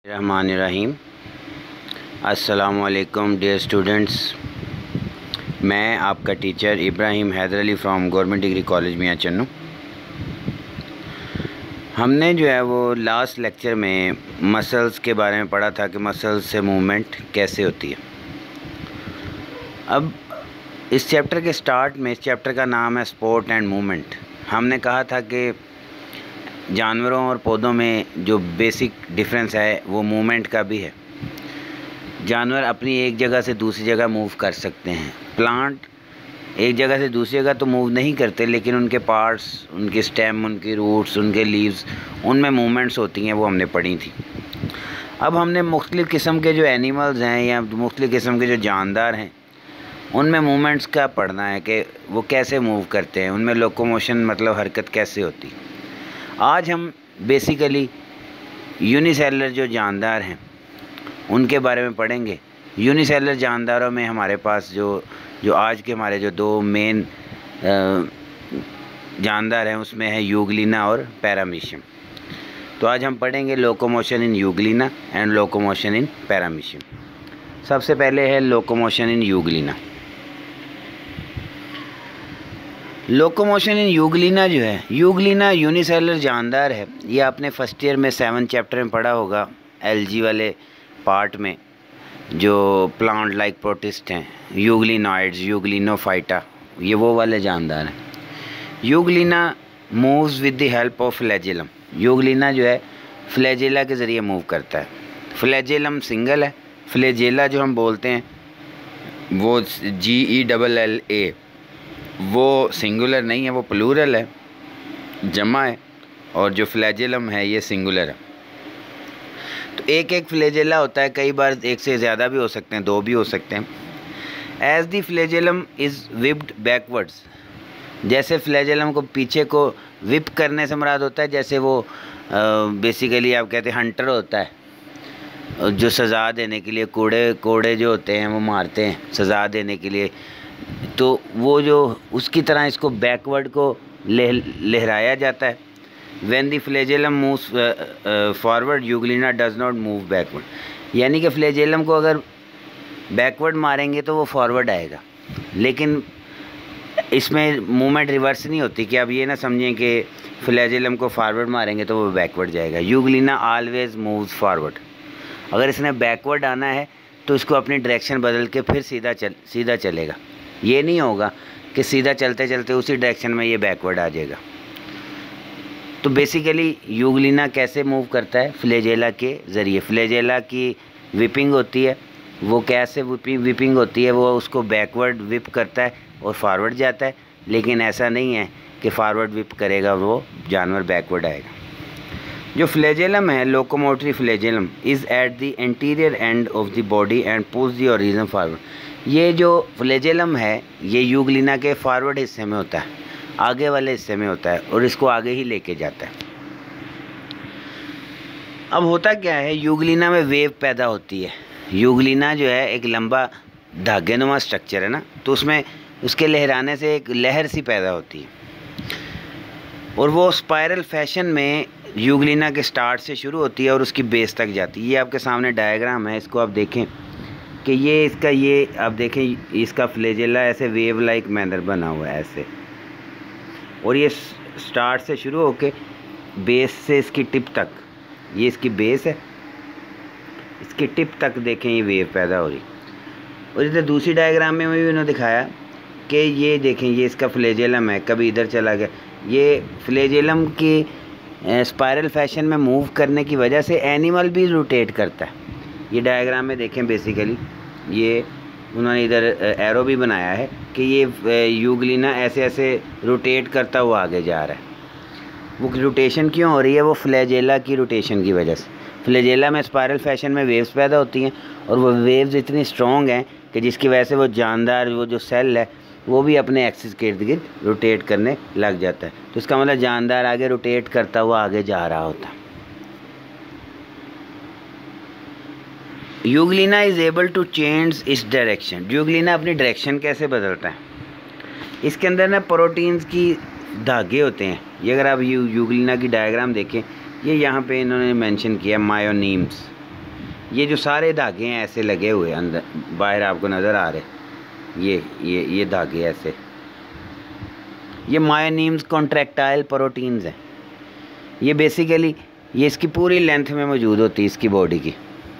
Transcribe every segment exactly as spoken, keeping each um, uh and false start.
रहमानिर्रहीम। अस्सलामुअलैकुम dear students, मैं आपका teacher Ibrahim Haider Ali from government degree college Mian Channu. हमने जो है वो लास्ट लेक्चर में मसल्स के बारे में पढ़ा था कि मसल्स से मूवमेंट कैसे होती है। अब इस चैप्टर के स्टार्ट में, इस चैप्टर का नाम है स्पोर्ट एंड मूवमेंट। हमने कहा था कि जानवरों और पौधों में जो बेसिक डिफरेंस है वो मूवमेंट का भी है। जानवर अपनी एक जगह से दूसरी जगह मूव कर सकते हैं। प्लांट एक जगह से दूसरी जगह तो मूव नहीं करते, लेकिन उनके पार्ट्स, उनके स्टेम, उनके रूट्स, उनके लीव्स, उनमें मूवमेंट्स होती हैं, वो हमने पढ़ी थी। अब हमने मुख्तलिफ़ किस्म के जो एनिमल्स हैं या मुख्तलिफ़ किस्म के जो जानदार हैं उनमें मूवमेंट्स का पढ़ना है कि वो कैसे मूव करते हैं, उनमें लोकोमोशन मतलब हरकत कैसे होती है। आज हम बेसिकली यूनिसेलुलर जो जानदार हैं उनके बारे में पढ़ेंगे। यूनिसेलुलर जानदारों में हमारे पास जो जो आज के हमारे जो दो मेन जानदार हैं उसमें है यूग्लिना और पैरामीशियम। तो आज हम पढ़ेंगे locomotion in euglena and locomotion in paramecium. सबसे पहले है locomotion in euglena. Locomotion in euglena जो है, यूग्लिना यूनिसेलुलर जानदार है। ये आपने फर्स्ट ईयर में सेवन चैप्टर में पढ़ा होगा, एलजी वाले पार्ट में, जो प्लांट लाइक प्रोटिस्ट हैं, यूग्लिनॉइड्स, यूग्लिनोफाइटा, ये वो वाले जानदार हैं। Euglena moves with the help of flagellum. Euglena जो है फ्लैजेला के ज़रिए मूव करता है। फ्लैजेलम सिंगल है, फ्लैजेला जो हम बोलते हैं वो जी ई डबल एल ए, वो सिंगुलर नहीं है, वो प्लूरल है, जमा है, और जो फ्लैजेलम है ये सिंगुलर है। तो एक एक फ्लैजेला होता है, कई बार एक से ज़्यादा भी हो सकते हैं, दो भी हो सकते हैं। As the flagellum is whipped backwards, जैसे फ्लैजेलम को पीछे को विप करने से मुराद होता है, जैसे वो बेसिकली आप कहते हैं हंटर होता है जो सज़ा देने के लिए कोड़े कोड़े जो होते हैं वो मारते हैं सज़ा देने के लिए, तो वो जो उसकी तरह इसको बैकवर्ड को लह लहराया जाता है। When the flagellum moves forward euglena does not move backward, यानी कि फ्लैजेलम को अगर बैकवर्ड मारेंगे तो वो फॉरवर्ड आएगा, लेकिन इसमें मूवमेंट रिवर्स नहीं होती कि आप ये ना समझें कि फ्लैजेलम को फॉरवर्ड मारेंगे तो वो बैकवर्ड जाएगा। Euglena always moves forward. अगर इसने बैकवर्ड आना है तो इसको अपनी डायरेक्शन बदल के फिर सीधा चल सीधा चलेगा। ये नहीं होगा कि सीधा चलते चलते उसी डायरेक्शन में ये बैकवर्ड आ जाएगा। तो बेसिकली यूग्लिना कैसे मूव करता है? फ्लैजेला के ज़रिए। फ्लैजेला की विपिंग होती है, वो कैसे विपिंग विपिंग होती है, वो उसको बैकवर्ड विप करता है और फॉरवर्ड जाता है, लेकिन ऐसा नहीं है कि फॉरवर्ड विप करेगा वो जानवर बैकवर्ड आएगा। जो फ्लैजेलम है, locomotory flagellum is at the anterior end of the body and push the origin forward. ये जो फ्लैजेलम है ये यूग्लिना के फॉरवर्ड हिस्से में होता है, आगे वाले हिस्से में होता है, और इसको आगे ही लेके जाता है। अब होता क्या है, यूग्लिना में वेव पैदा होती है। यूग्लिना जो है एक लंबा धागेनुमा स्ट्रक्चर है ना, तो उसमें उसके लहराने से एक लहर सी पैदा होती है, और वो स्पाइरल फैशन में यूग्लिना के स्टार्ट से शुरू होती है और उसकी बेस तक जाती है। ये आपके सामने डायग्राम है, इसको आप देखें कि ये इसका ये आप देखें इसका फ्लैजेला ऐसे वेव लाइक मैनर बना हुआ है ऐसे, और ये स्टार्ट से शुरू होके बेस से इसकी टिप तक, ये इसकी बेस है, इसकी टिप तक देखें ये वेव पैदा हो रही। और इधर दूसरी डायग्राम में भी उन्होंने दिखाया कि ये देखें ये इसका फ्लैजेलम है, कभी इधर चला गया। ये फ्लैजेलम की स्पाइरल फैशन में मूव करने की वजह से एनिमल भी रोटेट करता है। ये डायग्राम में देखें, बेसिकली ये उन्होंने इधर एरो भी बनाया है कि ये यूग्लिना ऐसे ऐसे रोटेट करता हुआ आगे जा रहा है। वो रोटेशन क्यों हो रही है? वो फ्लैजेला की रोटेशन की वजह से। फ्लैजेला में स्पाइरल फैशन में वेव्स पैदा होती हैं, और वो वेव्स इतनी स्ट्रॉन्ग हैं कि जिसकी वजह से वो जानदार वो जो सेल है वो भी अपने एक्सिस के इर्द गिर्द रोटेट करने लग जाता है। तो इसका मतलब जानदार आगे रोटेट करता हुआ आगे जा रहा होता है। Euglena is able to change its direction. Euglena अपनी डायरेक्शन कैसे बदलता है? इसके अंदर ना प्रोटीन्स की धागे होते हैं। ये अगर आप यू यूग्लिना की डायग्राम देखें, ये यहाँ पे इन्होंने मेंशन किया मायोनीम्स। ये जो सारे धागे हैं ऐसे लगे हुए अंदर बाहर आपको नज़र आ रहे, ये ये ये धागे ऐसे, ये मायोनीम्स कॉन्ट्रैक्टाइल प्रोटीन्स हैं। ये बेसिकली ये इसकी पूरी लेंथ में मौजूद होती है इसकी बॉडी की।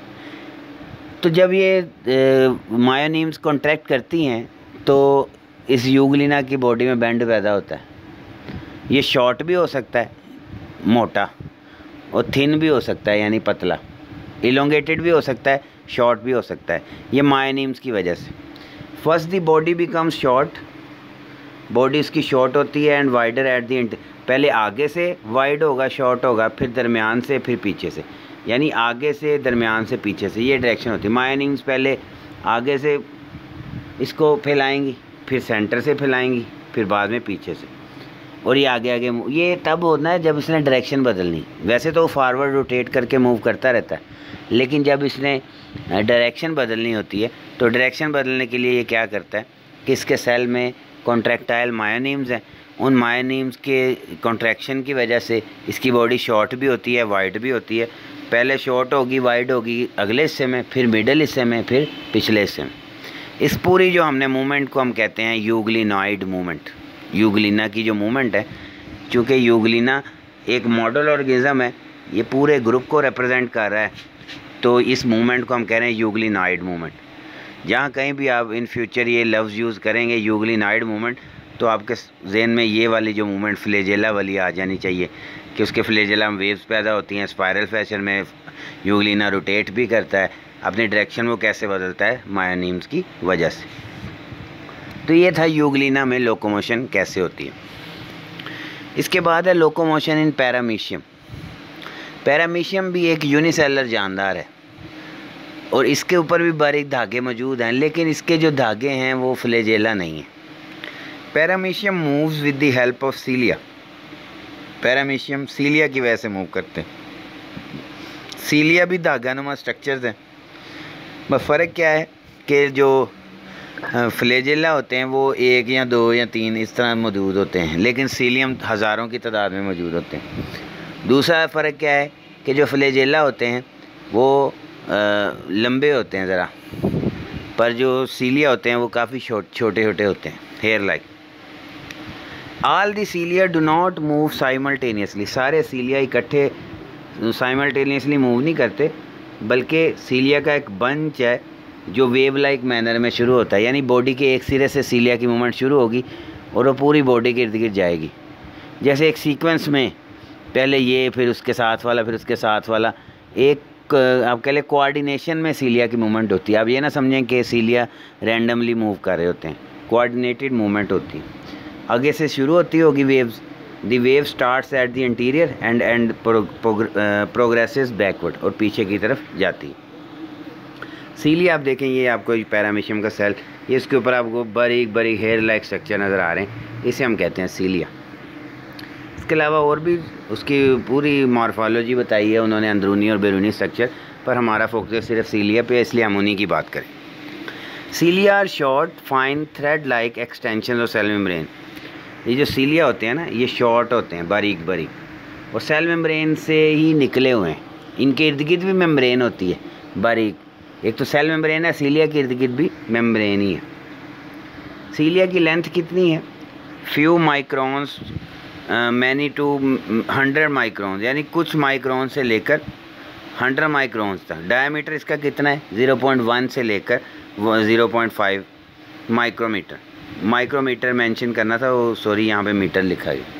तो जब ये मायोनीम्स कॉन्ट्रैक्ट करती हैं तो इस यूग्लिना की बॉडी में बेंड पैदा होता है। ये शॉर्ट भी हो सकता है, मोटा, और थिन भी हो सकता है यानी पतला, इलोंगेटेड भी हो सकता है, शॉर्ट भी हो सकता है, ये मायोनीम्स की वजह से। First the body becomes short, body इसकी शॉर्ट होती है, and wider at the end, पहले आगे से वाइड होगा, शॉर्ट होगा, फिर दरमियान से, फिर पीछे से, यानी आगे से, दरमियान से, पीछे से, ये डायरेक्शन होती है। मायोनीम्स पहले आगे से इसको फैलाएंगी, फिर सेंटर से फैलाएंगी, फिर बाद में पीछे से, और ये आगे आगे। ये तब होना है जब इसने डायरेक्शन बदलनी। वैसे तो फॉरवर्ड रोटेट करके मूव करता रहता है, लेकिन जब इसने डायरेक्शन बदलनी होती है तो डायरेक्शन बदलने के लिए ये क्या करता है कि इसके सेल में कॉन्ट्रैक्टाइल मायोनीम्स हैं, उन मायोनीम्स के कॉन्ट्रैक्शन की वजह से इसकी बॉडी शॉर्ट भी होती है, वाइड भी होती है। पहले शॉर्ट होगी, वाइड होगी अगले हिस्से में, फिर मिडल हिस्से में, फिर पिछले हिस्से में। इस पूरी जो हमने मूवमेंट को हम कहते हैं यूग्लिनॉइड मूवमेंट। यूग्लिना की जो मूवमेंट है, चूँकि यूग्लिना एक मॉडल ऑर्गेनिज्म है, ये पूरे ग्रुप को रिप्रेजेंट कर रहा है, तो इस मूवमेंट को हम कह रहे हैं यूग्लिनॉइड मूवमेंट। जहाँ कहीं भी आप इन फ्यूचर ये लफ्ज़ यूज़ करेंगे यूग्लिनॉइड मूवमेंट, तो आपके जहन में ये वाली जो मूवमेंट फ्लैजेला वाली आ जानी चाहिए कि उसके फ्लैजेला में वेव्स पैदा होती हैं, स्पायरल फैशन में यूग्लिना रोटेट भी करता है, अपनी डायरेक्शन वो कैसे बदलता है, मायोनीम्स की वजह से। तो ये था यूग्लिना में लोकोमोशन कैसे होती है। इसके बाद है लोकोमोशन इन पैरामीशियम। पैरामीशियम भी एक यूनिसेलर जानदार है और इसके ऊपर भी बारीक धागे मौजूद हैं, लेकिन इसके जो धागे हैं वो फ्लैजेला नहीं है। Paramecium moves with the help of cilia. Paramecium cilia की वजह से मूव करते हैं। सीलिया भी धागानुमा स्ट्रक्चर्स हैं, बस फ़र्क क्या है कि जो फ्लैजेला होते हैं वो एक या दो या तीन इस तरह मौजूद होते हैं, लेकिन सीलियम हज़ारों की तादाद में मौजूद होते हैं। दूसरा फ़र्क क्या है कि जो फ्लैजेला होते हैं वो आ, लंबे होते हैं ज़रा, पर जो सीलिया होते हैं वो काफ़ी छोटे छोटे होते हैं, hair like. All the cilia do not move simultaneously. सारे सीलिया इकट्ठे साइमल्टेनियसली मूव नहीं करते, बल्कि सीलिया का एक बंच है जो वेव लाइक मैनर में शुरू होता है, यानी बॉडी के एक सिरे से सीलिया की मूवमेंट शुरू होगी और वो पूरी बॉडी के इर्द गिर्द जाएगी। जैसे एक सीक्वेंस में पहले ये, फिर उसके साथ वाला, फिर उसके साथ वाला, एक आप कह लें कोऑर्डिनेशन में सीलिया की मूवमेंट होती है। आप ये ना समझें कि सीलिया रैंडमली मूव कर रहे होते हैं, कोऑर्डिनेटेड मूवमेंट होती है। आगे से शुरू होती होगी waves, the wave starts at the interior and and progresses backward, और पीछे की तरफ जाती है। सीलिया आप देखें, ये आपको पैरामीशियम का सेल, ये इसके ऊपर आपको बारीक बारीक हेयर लाइक स्ट्रक्चर नज़र आ रहे हैं, इसे हम कहते हैं सीलिया। इसके अलावा और भी उसकी पूरी मॉर्फोलॉजी बताई है उन्होंने, अंदरूनी और बैरूनी स्ट्रक्चर, पर हमारा फोकस सिर्फ सीलिया पे, इसलिए हम उन्हीं की बात करें। Cilia are short fine thread like extension of cell membrane. ये जो सीलिया होते हैं ना, ये शॉर्ट होते हैं, बारीक बारीक, और सेल मेम्ब्रेन से ही निकले हुए हैं। इनके इर्द गिर्द भी मेम्ब्रेन होती है बारीक, एक तो सेल मेम्ब्रेन है, सीलिया के इर्द गिर्द भी मेम्ब्रेन ही है। सीलिया की लेंथ कितनी है? Few microns many two hundred microns, यानी कुछ माइक्रोन से लेकर हंड्रेड माइक्रोन्स तक। डायमीटर इसका कितना है? ज़ीरो पॉइंट वन से लेकर zero point five micrometre. Micrometre mention करना था, वो सॉरी यहाँ पे मीटर लिखा है।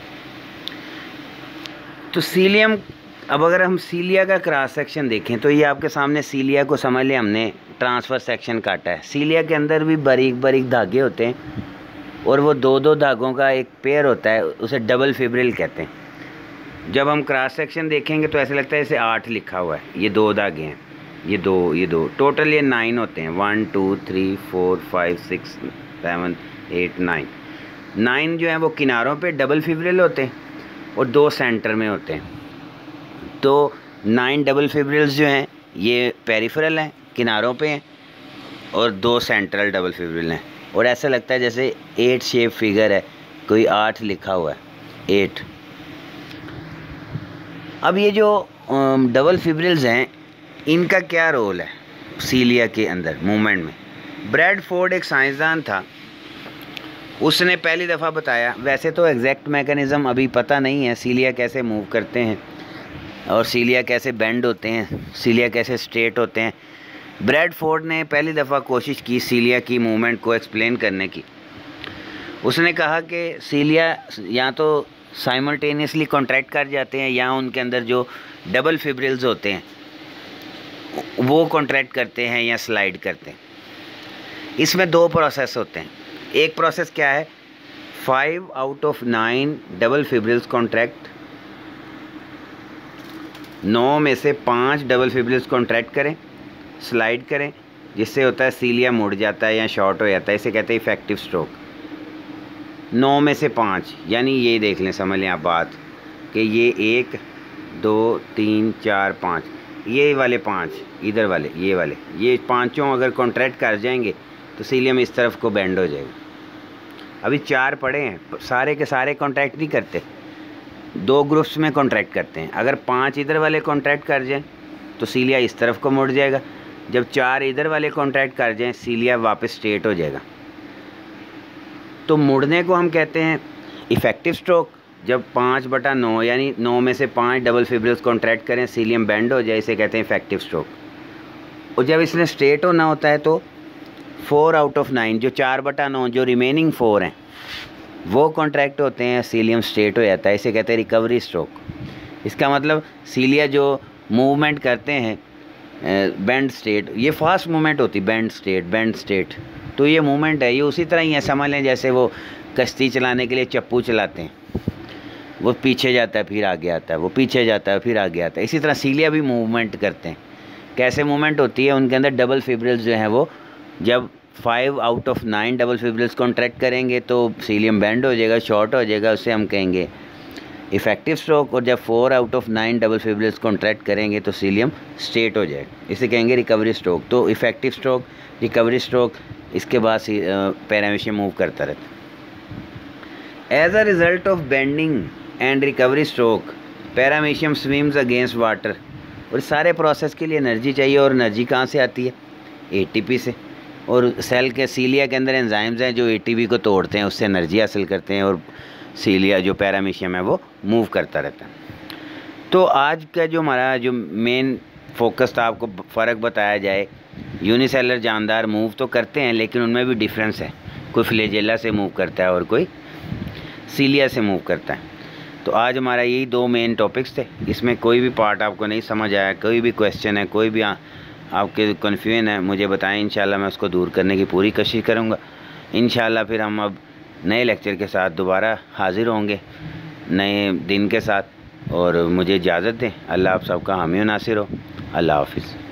तो सीलियम, अब अगर हम सीलिया का क्रॉस सेक्शन देखें तो ये आपके सामने सीलिया को समझ लें हमने ट्रांसफ़र सेक्शन काटा है। सीलिया के अंदर भी बारीक बारीक धागे होते हैं और वो दो दो धागों का एक पेयर होता है, उसे डबल फिब्रिल कहते हैं। जब हम क्रॉस सेक्शन देखेंगे तो ऐसे लगता है जैसे आठ लिखा हुआ है, ये दो धागे हैं, ये दो ये दो टोटल ये नाइन होते हैं। One two three four five six seven eight nine. Nine जो है वो किनारों पे डबल फिब्रिल होते हैं और दो सेंटर में होते हैं। तो नाइन डबल फिब्रिल्स जो हैं ये पेरिफेरल हैं, किनारों पे हैं, और दो सेंट्रल डबल फिब्रिल हैं। और ऐसा लगता है जैसे एट शेप फिगर है, कोई आठ लिखा हुआ है, एट। अब ये जो डबल फिब्रिल्स हैं इनका क्या रोल है सीलिया के अंदर मूवमेंट में। ब्रैडफोर्ड एक साइंसदान था, उसने पहली दफ़ा बताया, वैसे तो एग्जैक्ट मैकेनिज़्म अभी पता नहीं है सीलिया कैसे मूव करते हैं और सीलिया कैसे बेंड होते हैं, सीलिया कैसे स्ट्रेट होते हैं। ब्रैडफोर्ड ने पहली दफ़ा कोशिश की सीलिया की मूवमेंट को एक्सप्लेन करने की। उसने कहा कि सीलिया या तो साइमल्टेनियसली कॉन्ट्रैक्ट कर जाते हैं या उनके अंदर जो डबल फिब्रिल्स होते हैं वो कॉन्ट्रैक्ट करते हैं या स्लाइड करते हैं। इसमें दो प्रोसेस होते हैं। एक प्रोसेस क्या है, five out of nine double fibrils contract, नौ में से पाँच डबल फिब्रिल्स कॉन्ट्रैक्ट करें, स्लाइड करें, जिससे होता है सीलिया मुड़ जाता है या शॉर्ट हो जाता है, इसे कहते हैं इफेक्टिव स्ट्रोक। नौ में से पाँच, यानी ये देख लें, समझ लें आप बात कि ये एक दो तीन चार पाँच, ये वाले पाँच, इधर वाले, ये वाले, ये पांचों अगर कॉन्ट्रैक्ट कर जाएंगे तो सीलियम इस तरफ को बेंड हो जाएगा। अभी चार पड़े हैं, सारे के सारे कॉन्ट्रैक्ट नहीं करते, दो ग्रुप्स में कॉन्ट्रैक्ट करते हैं। अगर पांच इधर वाले कॉन्ट्रैक्ट कर जाएं तो सीलिया इस तरफ को मुड़ जाएगा, जब चार इधर वाले कॉन्ट्रैक्ट कर जाएं सीलिया वापस स्ट्रेट हो जाएगा। तो मुड़ने को हम कहते हैं इफ़ेक्टिव स्ट्रोक। जब पाँच बटा नौ यानी नौ में से पाँच डबल फिब्रिल्स कॉन्ट्रैक्ट करें, सीलियम बेंड हो जाए, इसे कहते हैं इफेक्टिव स्ट्रोक। और जब इसने स्ट्रेट होना होता है तो फोर आउट ऑफ नाइन, जो चार बटा नौ जो रिमेनिंग फोर हैं वो कॉन्ट्रैक्ट होते हैं, सीलियम स्ट्रेट हो जाता है, इसे कहते हैं रिकवरी स्ट्रोक। इसका मतलब सीलिया जो मूवमेंट करते हैं बेंड स्ट्रेट, ये फास्ट मूवमेंट होती, बेंड स्ट्रेट बेंड स्ट्रेट, तो ये मूवमेंट है, ये उसी तरह ही है, समझ लें जैसे वो कश्ती चलाने के लिए चप्पू चलाते हैं, वो पीछे जाता है फिर आगे आता है, वो पीछे जाता है फिर आगे आता है। इसी तरह सीलिया भी मूवमेंट करते हैं। कैसे मूवमेंट होती है, उनके अंदर डबल फिब्रिल्स जो हैं वो जब five out of nine double fibrils contract करेंगे तो सीलियम बेंड हो जाएगा, शॉर्ट हो जाएगा, उससे हम कहेंगे इफेक्टिव स्ट्रोक। और जब four out of nine double fibrils contract करेंगे तो सीलियम स्ट्रेट हो जाएगा, इसे कहेंगे रिकवरी स्ट्रोक। तो इफेक्टिव स्ट्रोक, रिकवरी स्ट्रोक, इसके बाद पैरामीशियम मूव करता रहता है। As a result of bending and recovery stroke paramecium swims against water. और सारे प्रोसेस के लिए एनर्जी चाहिए, और एनर्जी कहाँ से आती है, एटीपी से। और सेल के सीलिया के अंदर एंजाइम्स हैं जो एटीपी को तोड़ते हैं, उससे एनर्जी हासिल करते हैं, और सीलिया जो पैरामीशियम है वो मूव करता रहता है। तो आज का जो हमारा जो मेन फोकस था, आपको फ़र्क बताया जाए, यूनिसेलर जानदार मूव तो करते हैं लेकिन उनमें भी डिफरेंस है, कोई फ्लैजेला से मूव करता है और कोई सीलिया से मूव करता है। तो आज हमारा यही दो मेन टॉपिक्स थे। इसमें कोई भी पार्ट आपको नहीं समझ आया, कोई भी क्वेश्चन है, कोई भी आ, आपके कन्फ्यूजन है, मुझे बताएं, इंशाल्लाह मैं उसको दूर करने की पूरी कोशिश करूँगा। इंशाल्लाह फिर हम अब नए लेक्चर के साथ दोबारा हाज़िर होंगे, नए दिन के साथ। और मुझे इजाज़त दें। अल्लाह आप सबका हामी नासिर हो। अल्लाह हाफिज़।